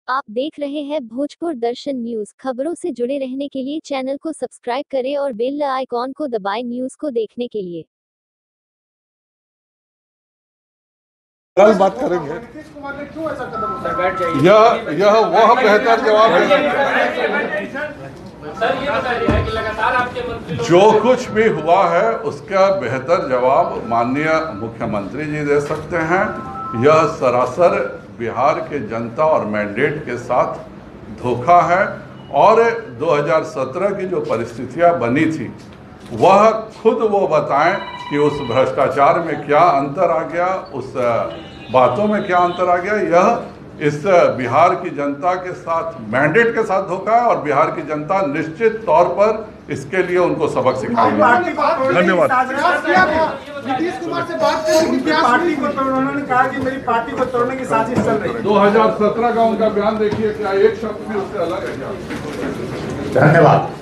आप देख रहे हैं भोजपुर दर्शन न्यूज। खबरों से जुड़े रहने के लिए चैनल को सब्सक्राइब करें और बेल आइकॉन को दबाएं न्यूज को देखने के लिए। कल बात करेंगे। यह वह बेहतर जवाब है। जो कुछ भी हुआ है उसका बेहतर जवाब माननीय मुख्यमंत्री जी दे सकते हैं। यह सरासर बिहार के जनता और मैंडेट के साथ धोखा है और 2017 की जो परिस्थितियां बनी थी वह खुद वो बताएं कि उस भ्रष्टाचार में क्या अंतर आ गया, उस बातों में क्या अंतर आ गया। यह इस बिहार की जनता के साथ मैंडेट के साथ धोखा है और बिहार की जनता निश्चित तौर पर इसके लिए उनको सबक सिखाएगी। धन्यवाद। नीतीश कुमार से बात करें, उनकी पार्टी को तो उन्होंने कहा कि मेरी पार्टी को तोड़ने की साजिश चल रही है। 2017 का उनका बयान देखिए, क्या एक शब्द भी उससे अलग है क्या? धन्यवाद।